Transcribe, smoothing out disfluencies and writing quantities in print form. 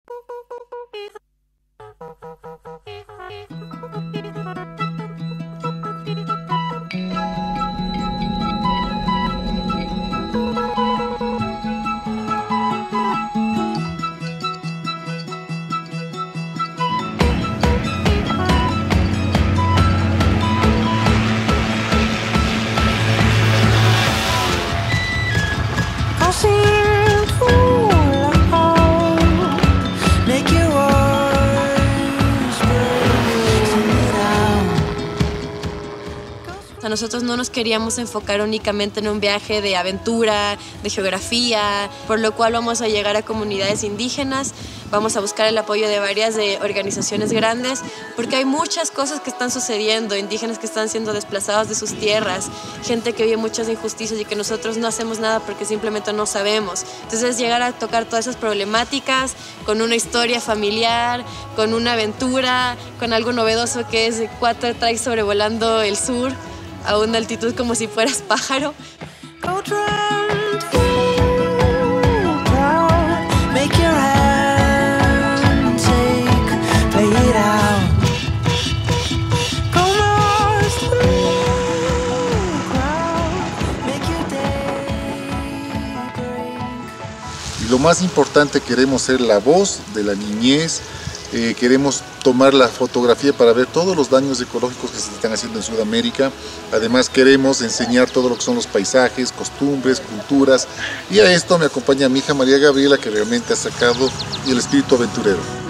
Nosotros no nos queríamos enfocar únicamente en un viaje de aventura, de geografía, por lo cual vamos a llegar a comunidades indígenas, vamos a buscar el apoyo de varias organizaciones grandes, porque hay muchas cosas que están sucediendo, indígenas que están siendo desplazados de sus tierras, gente que vive muchas injusticias y que nosotros no hacemos nada porque simplemente no sabemos. Entonces llegar a tocar todas esas problemáticas con una historia familiar, con una aventura, con algo novedoso que es 4 trikes sobrevolando el sur a una altitud como si fueras pájaro. Y lo más importante, queremos ser la voz de la niñez. Queremos tomar la fotografía para ver todos los daños ecológicos que se están haciendo en Sudamérica. Además queremos enseñar todo lo que son los paisajes, costumbres, culturas. Y a esto me acompaña mi hija María Gabriela, que realmente ha sacado el espíritu aventurero.